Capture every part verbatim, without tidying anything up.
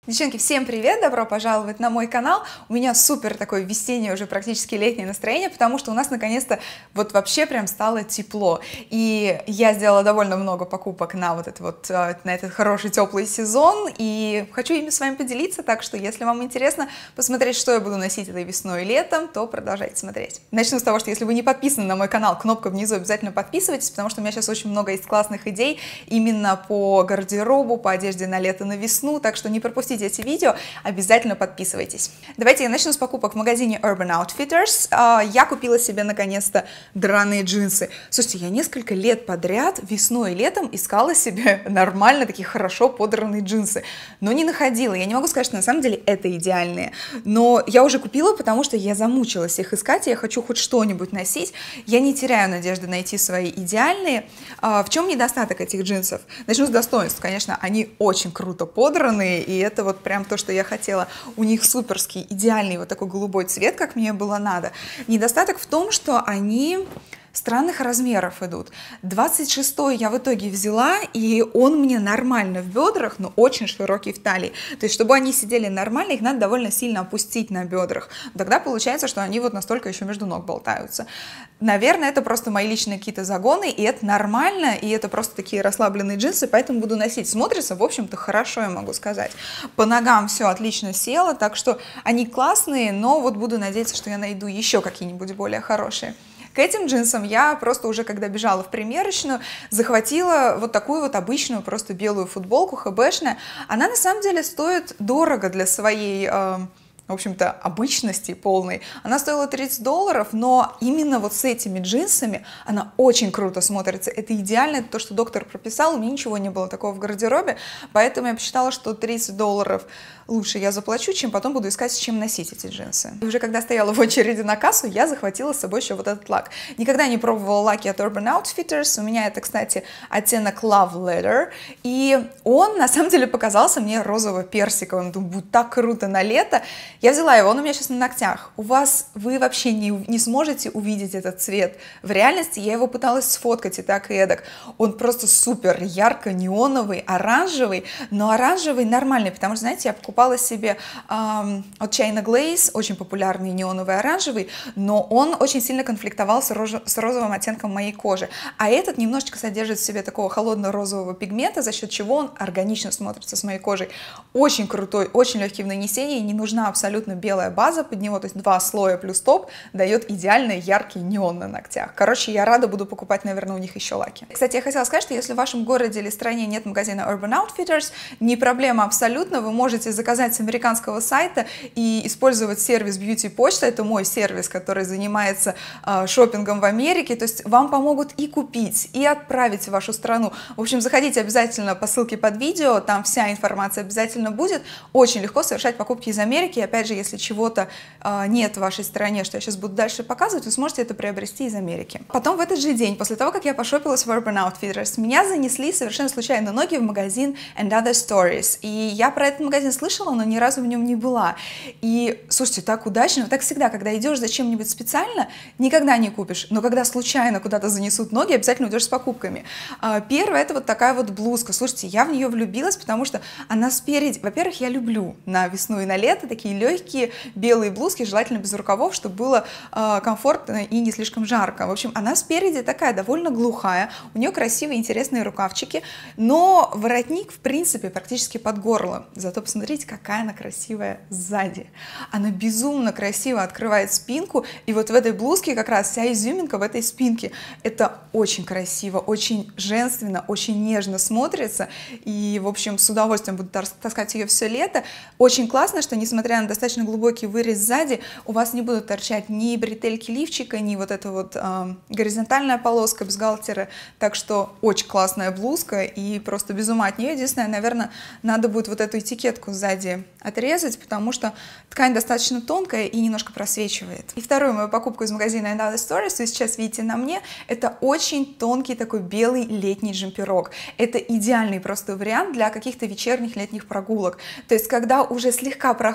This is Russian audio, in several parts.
Девчонки, всем привет! Добро пожаловать на мой канал. У меня супер такое весеннее, уже практически летнее настроение, потому что у нас наконец-то вот вообще прям стало тепло. И я сделала довольно много покупок на вот этот вот, на этот хороший теплый сезон, и хочу ими с вами поделиться, так что если вам интересно посмотреть, что я буду носить этой весной и летом, то продолжайте смотреть. Начну с того, что если вы не подписаны на мой канал, кнопка внизу, обязательно подписывайтесь, потому что у меня сейчас очень много есть классных идей именно по гардеробу, по одежде на лето, на весну, так что не пропустите эти видео, обязательно подписывайтесь. Давайте я начну с покупок в магазине Urban Outfitters. Я купила себе наконец-то драные джинсы. Слушайте, я несколько лет подряд весной и летом искала себе нормально такие хорошо подранные джинсы, но не находила. Я не могу сказать, что на самом деле это идеальные, но я уже купила, потому что я замучилась их искать, и я хочу хоть что-нибудь носить. Я не теряю надежды найти свои идеальные. В чем недостаток этих джинсов? Начну с достоинств. Конечно, они очень круто подранные, и это вот прям то, что я хотела. У них суперский, идеальный вот такой голубой цвет, как мне было надо. Недостаток в том, что они странных размеров идут. двадцать шестой я в итоге взяла, и он мне нормально в бедрах, но очень широкий в талии. То есть, чтобы они сидели нормально, их надо довольно сильно опустить на бедрах. Тогда получается, что они вот настолько еще между ног болтаются. Наверное, это просто мои личные какие-то загоны, и это нормально, и это просто такие расслабленные джинсы, поэтому буду носить. Смотрится, в общем-то, хорошо, я могу сказать. По ногам все отлично село, так что они классные, но вот буду надеяться, что я найду еще какие-нибудь более хорошие. К этим джинсам я просто уже, когда бежала в примерочную, захватила вот такую вот обычную просто белую футболку хэбэшная. Она на самом деле стоит дорого для своей, э, в общем-то, обычности полной. Она стоила тридцать долларов, но именно вот с этими джинсами она очень круто смотрится. Это идеально, это то, что доктор прописал, у меня ничего не было такого в гардеробе, поэтому я посчитала, что тридцать долларов лучше я заплачу, чем потом буду искать, с чем носить эти джинсы. И уже когда стояла в очереди на кассу, я захватила с собой еще вот этот лак. Никогда не пробовала лаки от Urban Outfitters. У меня это, кстати, оттенок Love Letter. И он, на самом деле, показался мне розово-персиковым. Думаю, будет так круто на лето. Я взяла его, он у меня сейчас на ногтях. У вас, вы вообще не, не сможете увидеть этот цвет. В реальности я его пыталась сфоткать и так, и эдак. Он просто супер ярко-неоновый, оранжевый, но оранжевый нормальный, потому что, знаете, я покупала Покупала себе эм, от China Glaze, очень популярный неоновый оранжевый, но он очень сильно конфликтовал с, рож... с розовым оттенком моей кожи. А этот немножечко содержит в себе такого холодно-розового пигмента, за счет чего он органично смотрится с моей кожей. Очень крутой, очень легкий в нанесении, не нужна абсолютно белая база под него, то есть два слоя плюс топ дает идеальный яркий неон на ногтях. Короче, я рада буду покупать, наверное, у них еще лаки. Кстати, я хотела сказать, что если в вашем городе или стране нет магазина Urban Outfitters, не проблема абсолютно, вы можете заказать заказать с американского сайта и использовать сервис Beauty Почта. Это мой сервис, который занимается э, шопингом в Америке. То есть вам помогут и купить, и отправить в вашу страну. В общем, заходите обязательно по ссылке под видео, там вся информация обязательно будет. Очень легко совершать покупки из Америки. И опять же, если чего-то э, нет в вашей стране, что я сейчас буду дальше показывать, вы сможете это приобрести из Америки. Потом в этот же день, после того, как я пошопилась в Urban Outfitters, меня занесли совершенно случайно ноги в магазин And Other Stories. И я про этот магазин слышала, но ни разу в нем не была. И, слушайте, так удачно, так всегда, когда идешь за чем-нибудь специально, никогда не купишь, но когда случайно куда-то занесут ноги, обязательно идешь с покупками. Первое, это вот такая вот блузка. Слушайте, я в нее влюбилась, потому что она спереди, во-первых, я люблю на весну и на лето такие легкие белые блузки, желательно без рукавов, чтобы было комфортно и не слишком жарко. В общем, она спереди такая довольно глухая, у нее красивые, интересные рукавчики, но воротник, в принципе, практически под горло. Зато посмотрите, какая она красивая сзади. Она безумно красиво открывает спинку, и вот в этой блузке как раз вся изюминка в этой спинке. Это очень красиво, очень женственно, очень нежно смотрится, и, в общем, с удовольствием буду таскать ее все лето. Очень классно, что, несмотря на достаточно глубокий вырез сзади, у вас не будут торчать ни бретельки лифчика, ни вот эта вот э, горизонтальная полоска бюстгальтера, так что очень классная блузка, и просто без ума от нее. Единственное, наверное, надо будет вот эту этикетку сзади отрезать, потому что ткань достаточно тонкая и немножко просвечивает. И вторую мою покупку из магазина And Other Stories вы сейчас видите на мне. Это очень тонкий такой белый летний джемперок. Это идеальный просто вариант для каких-то вечерних летних прогулок. То есть, когда уже слегка прохладно, солнце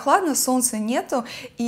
солнца нету,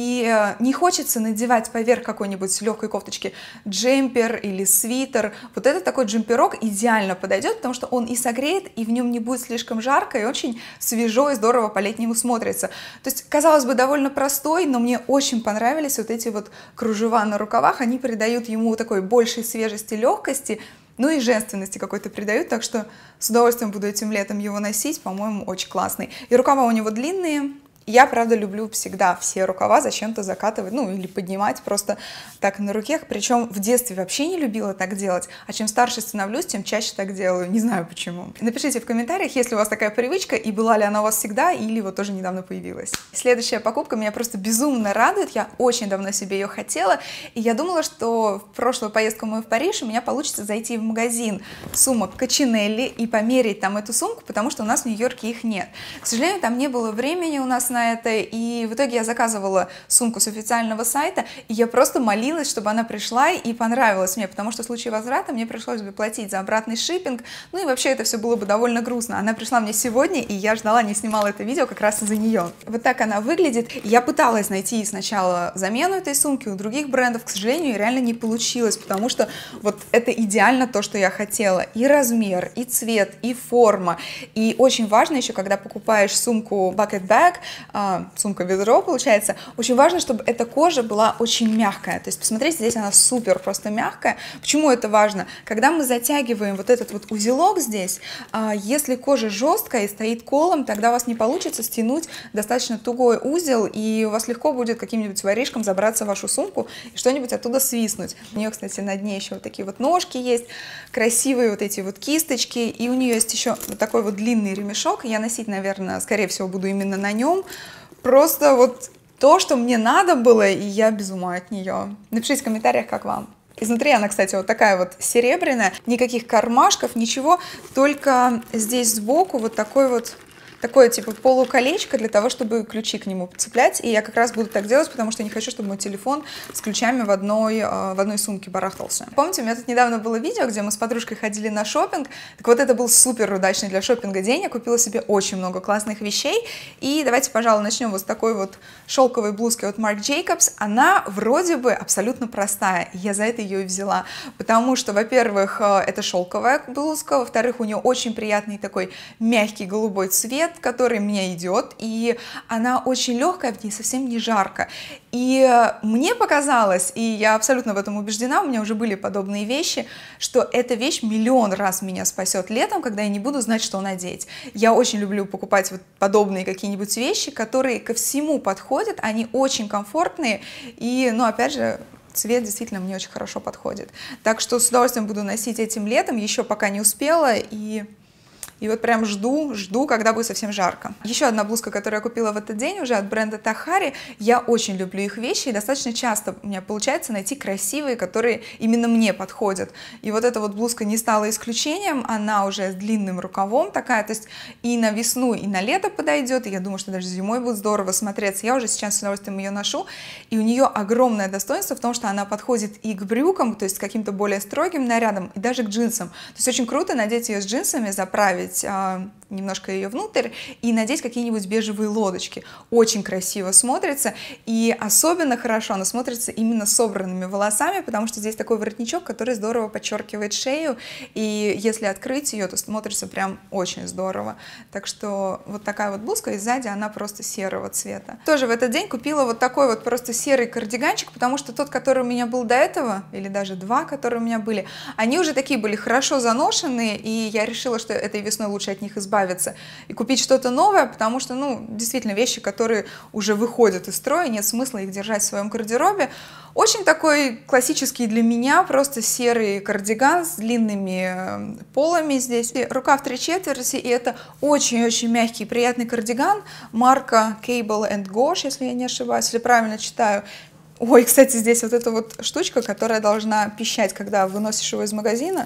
и не хочется надевать поверх какой-нибудь легкой кофточки джемпер или свитер. Вот этот такой джемперок идеально подойдет, потому что он и согреет, и в нем не будет слишком жарко, и очень свежо и здорово по-летнему смотрится. То есть, казалось бы, довольно простой, но мне очень понравились вот эти вот кружева на рукавах, они придают ему такой большей свежести, легкости, ну и женственности какой-то придают, так что с удовольствием буду этим летом его носить, по-моему, очень классный. И рукава у него длинные. Я, правда, люблю всегда все рукава зачем-то закатывать, ну, или поднимать просто так на руке. Причем в детстве вообще не любила так делать, а чем старше становлюсь, тем чаще так делаю. Не знаю почему. Напишите в комментариях, есть ли у вас такая привычка, и была ли она у вас всегда, или вот тоже недавно появилась. Следующая покупка меня просто безумно радует. Я очень давно себе ее хотела, и я думала, что в прошлую поездку мою в Париж у меня получится зайти в магазин сумок Качинелли и померить там эту сумку, потому что у нас в Нью-Йорке их нет. К сожалению, там не было времени у нас на это, и в итоге я заказывала сумку с официального сайта, и я просто молилась, чтобы она пришла и понравилась мне, потому что в случае возврата мне пришлось бы платить за обратный шиппинг, ну и вообще это все было бы довольно грустно. Она пришла мне сегодня, и я ждала, не снимала это видео как раз из-за нее. Вот так она выглядит. Я пыталась найти сначала замену этой сумки у других брендов, к сожалению, реально не получилось, потому что вот это идеально то, что я хотела. И размер, и цвет, и форма. И очень важно еще, когда покупаешь сумку Bucket Bag, А, сумка-ведро, получается, очень важно, чтобы эта кожа была очень мягкая. То есть, посмотрите, здесь она супер просто мягкая. Почему это важно? Когда мы затягиваем вот этот вот узелок здесь, а, если кожа жесткая и стоит колом, тогда у вас не получится стянуть достаточно тугой узел, и у вас легко будет каким-нибудь воришком забраться в вашу сумку и что-нибудь оттуда свистнуть. У нее, кстати, на дне еще вот такие вот ножки есть, красивые вот эти вот кисточки, и у нее есть еще вот такой вот длинный ремешок. Я носить, наверное, скорее всего, буду именно на нем. Просто вот то, что мне надо было, и я без ума от нее. Напишите в комментариях, как вам. Изнутри она, кстати, вот такая вот серебряная, никаких кармашков, ничего, только здесь сбоку вот такой вот, такое типа полуколечко для того, чтобы ключи к нему подцеплять, и я как раз буду так делать, потому что не хочу, чтобы мой телефон с ключами в одной, в одной сумке барахтался. Помните, у меня тут недавно было видео, где мы с подружкой ходили на шопинг, так вот это был супер удачный для шопинга день, я купила себе очень много классных вещей, и давайте, пожалуй, начнем вот с такой вот шелковой блузки от Marc Jacobs. Она вроде бы абсолютно простая, я за это ее и взяла, потому что, во-первых, это шелковая блузка, во-вторых, у нее очень приятный такой мягкий голубой цвет, который мне идет, и она очень легкая, в ней совсем не жарко. И мне показалось, и я абсолютно в этом убеждена, у меня уже были подобные вещи, что эта вещь миллион раз меня спасет летом, когда я не буду знать, что надеть. Я очень люблю покупать вот подобные какие-нибудь вещи, которые ко всему подходят, они очень комфортные, и, ну, опять же, цвет действительно мне очень хорошо подходит. Так что с удовольствием буду носить этим летом, еще пока не успела, и... И вот прям жду, жду, когда будет совсем жарко. Еще одна блузка, которую я купила в этот день, уже от бренда Tahari. Я очень люблю их вещи, и достаточно часто у меня получается найти красивые, которые именно мне подходят. И вот эта вот блузка не стала исключением, она уже с длинным рукавом такая, то есть и на весну, и на лето подойдет, и я думаю, что даже зимой будет здорово смотреться. Я уже сейчас с удовольствием ее ношу, и у нее огромное достоинство в том, что она подходит и к брюкам, то есть к каким-то более строгим нарядам, и даже к джинсам. То есть очень круто надеть ее с джинсами, заправить немножко ее внутрь и надеть какие-нибудь бежевые лодочки. Очень красиво смотрится, и особенно хорошо она смотрится именно с собранными волосами, потому что здесь такой воротничок, который здорово подчеркивает шею, и если открыть ее, то смотрится прям очень здорово. Так что вот такая вот блузка, и сзади она просто серого цвета. Тоже в этот день купила вот такой вот просто серый кардиганчик, потому что тот, который у меня был до этого, или даже два, которые у меня были, они уже такие были хорошо заношенные, и я решила, что этой весной лучше от них избавиться и купить что-то новое, потому что, ну, действительно, вещи, которые уже выходят из строя, нет смысла их держать в своем гардеробе. Очень такой классический для меня, просто серый кардиган с длинными полами здесь. И рукав три четверти, и это очень-очень мягкий, приятный кардиган марка Cable and Gosh, если я не ошибаюсь, если правильно читаю. Ой, кстати, здесь вот эта вот штучка, которая должна пищать, когда выносишь его из магазина.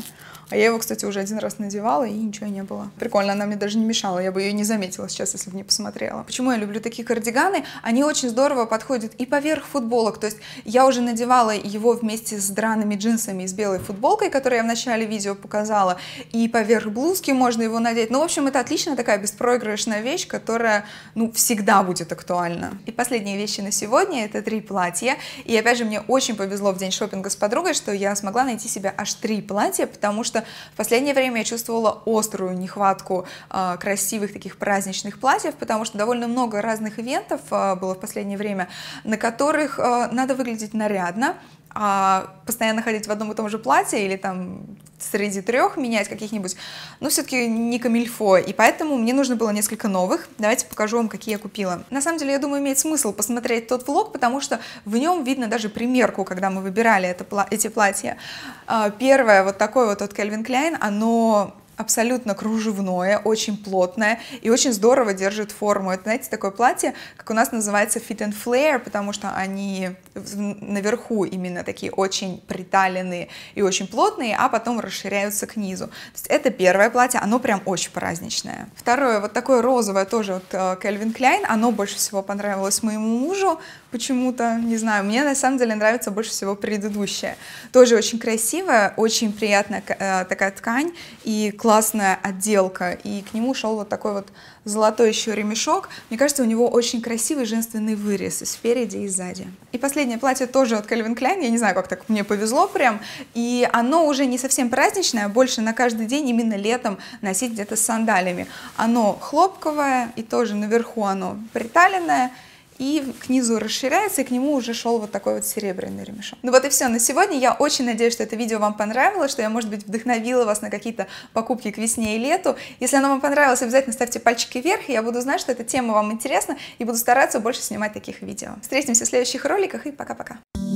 А я его, кстати, уже один раз надевала, и ничего не было. Прикольно, она мне даже не мешала, я бы ее не заметила сейчас, если бы не посмотрела. Почему я люблю такие кардиганы? Они очень здорово подходят и поверх футболок, то есть я уже надевала его вместе с драными джинсами и с белой футболкой, которую я в начале видео показала, и поверх блузки можно его надеть. Ну, в общем, это отличная такая беспроигрышная вещь, которая, ну, всегда будет актуальна. И последние вещи на сегодня — это три платья. И опять же, мне очень повезло в день шопинга с подругой, что я смогла найти себе аж три платья, потому что в последнее время я чувствовала острую нехватку э, красивых таких праздничных платьев, потому что довольно много разных ивентов э, было в последнее время, на которых э, надо выглядеть нарядно, а постоянно ходить в одном и том же платье или там среди трех менять каких-нибудь, ну, все-таки не камильфо, и поэтому мне нужно было несколько новых. Давайте покажу вам, какие я купила. На самом деле, я думаю, имеет смысл посмотреть тот влог, потому что в нем видно даже примерку, когда мы выбирали это, эти платья. Первое, вот такое вот от Calvin Klein, оно абсолютно кружевное, очень плотное и очень здорово держит форму. Это, знаете, такое платье, как у нас называется fit and flare, потому что они наверху именно такие очень приталенные и очень плотные, а потом расширяются к низу. То есть это первое платье, оно прям очень праздничное. Второе, вот такое розовое, тоже от Calvin Klein, оно больше всего понравилось моему мужу, почему-то, не знаю, мне на самом деле нравится больше всего предыдущее. Тоже очень красивая, очень приятная э, такая ткань и классная отделка, и к нему шел вот такой вот золотой еще ремешок. Мне кажется, у него очень красивый женственный вырез и спереди, и сзади. И последнее платье тоже от Calvin Klein, я не знаю, как так мне повезло прям, и оно уже не совсем праздничное, а больше на каждый день, именно летом носить где-то с сандалями. Оно хлопковое, и тоже наверху оно приталенное, и к низу расширяется, и к нему уже шел вот такой вот серебряный ремешок. Ну вот и все на сегодня. Я очень надеюсь, что это видео вам понравилось, что я, может быть, вдохновила вас на какие-то покупки к весне и лету. Если оно вам понравилось, обязательно ставьте пальчики вверх, и я буду знать, что эта тема вам интересна, и буду стараться больше снимать таких видео. Встретимся в следующих роликах, и пока-пока.